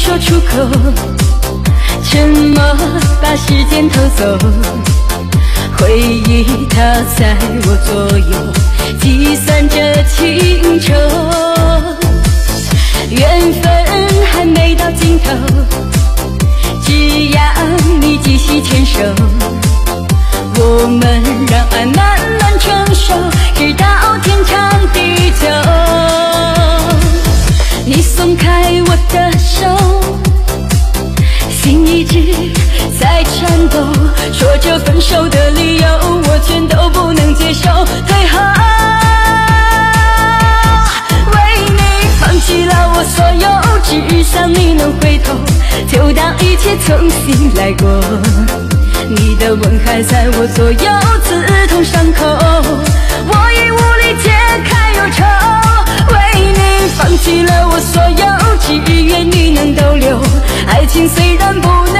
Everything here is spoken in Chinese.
说出口，沉默把时间偷走，回忆它在我左右，计算着情愁。缘分还没到尽头，只要你继续牵手，我们让爱慢慢成熟，直到天长地久。你松开我的手，心一直在颤抖，说着分手的理由，我全都不能接受。最后为你放弃了我所有，只想你能回头，就当一切重新来过。你的吻还在我左右，刺痛伤口，我已无力解开忧愁。为你放弃了我所有，只愿你能逗留。爱情虽然不